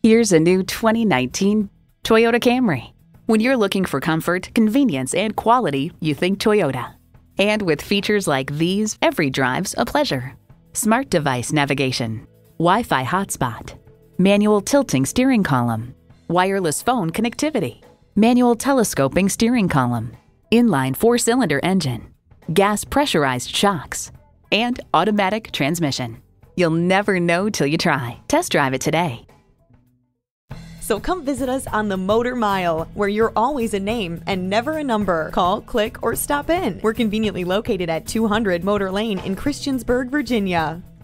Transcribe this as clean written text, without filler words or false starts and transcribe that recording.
Here's a new 2019 Toyota Camry. When you're looking for comfort, convenience, and quality, you think Toyota. And with features like these, every drive's a pleasure. Smart device navigation, Wi-Fi hotspot, manual tilting steering column, wireless phone connectivity, manual telescoping steering column, inline 4-cylinder engine, gas pressurized shocks, and automatic transmission. You'll never know till you try. Test drive it today. So come visit us on the Motor Mile, where you're always a name and never a number. Call, click, or stop in. We're conveniently located at 200 Motor Lane in Christiansburg, Virginia.